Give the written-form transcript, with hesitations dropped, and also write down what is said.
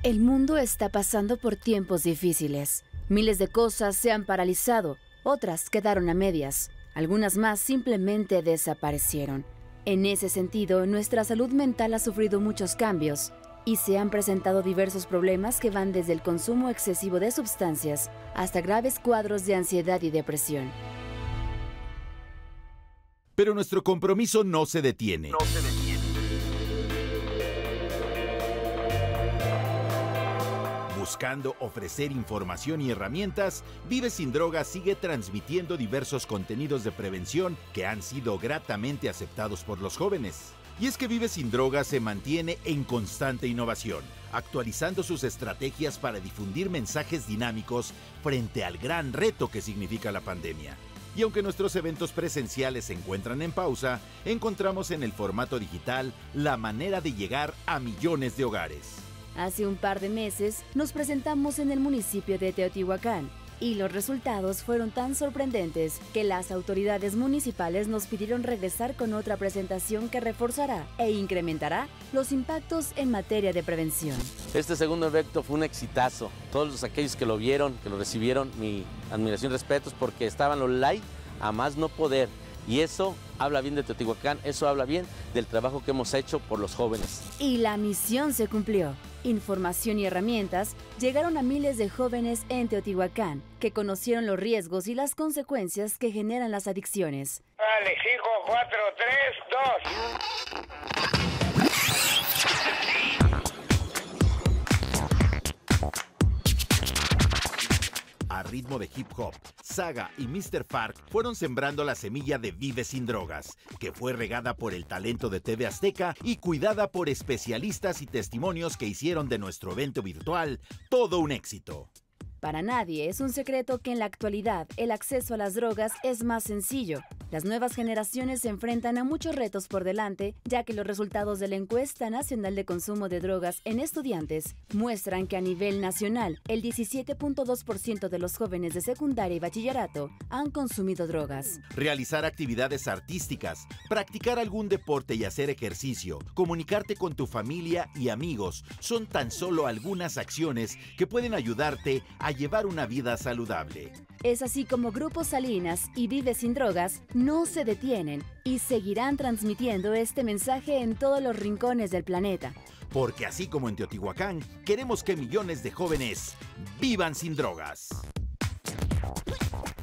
El mundo está pasando por tiempos difíciles. Miles de cosas se han paralizado, otras quedaron a medias, algunas más simplemente desaparecieron. En ese sentido, nuestra salud mental ha sufrido muchos cambios y se han presentado diversos problemas que van desde el consumo excesivo de sustancias hasta graves cuadros de ansiedad y depresión. Pero nuestro compromiso no se detiene. Buscando ofrecer información y herramientas, Vive Sin Drogas sigue transmitiendo diversos contenidos de prevención que han sido gratamente aceptados por los jóvenes. Y es que Vive Sin Drogas se mantiene en constante innovación, actualizando sus estrategias para difundir mensajes dinámicos frente al gran reto que significa la pandemia. Y aunque nuestros eventos presenciales se encuentran en pausa, encontramos en el formato digital la manera de llegar a millones de hogares. Hace un par de meses nos presentamos en el municipio de Teotihuacán y los resultados fueron tan sorprendentes que las autoridades municipales nos pidieron regresar con otra presentación que reforzará e incrementará los impactos en materia de prevención. Este segundo evento fue un exitazo. Todos aquellos que lo vieron, que lo recibieron, mi admiración y respetos porque estaban los live a más no poder. Y eso habla bien de Teotihuacán, eso habla bien del trabajo que hemos hecho por los jóvenes. Y la misión se cumplió. Información y herramientas llegaron a miles de jóvenes en Teotihuacán que conocieron los riesgos y las consecuencias que generan las adicciones. Vale, 5, 4, 3, 2. A ritmo de hip hop, Saga y Mr. Fark fueron sembrando la semilla de Vive Sin Drogas, que fue regada por el talento de TV Azteca y cuidada por especialistas y testimonios que hicieron de nuestro evento virtual todo un éxito. Para nadie es un secreto que en la actualidad el acceso a las drogas es más sencillo. Las nuevas generaciones se enfrentan a muchos retos por delante, ya que los resultados de la Encuesta Nacional de Consumo de Drogas en Estudiantes muestran que a nivel nacional el 17.2% de los jóvenes de secundaria y bachillerato han consumido drogas. Realizar actividades artísticas, practicar algún deporte y hacer ejercicio, comunicarte con tu familia y amigos son tan solo algunas acciones que pueden ayudarte a llevar una vida saludable. Es así como Grupo Salinas y Vive Sin Drogas no se detienen y seguirán transmitiendo este mensaje en todos los rincones del planeta. Porque así como en Teotihuacán, queremos que millones de jóvenes vivan sin drogas.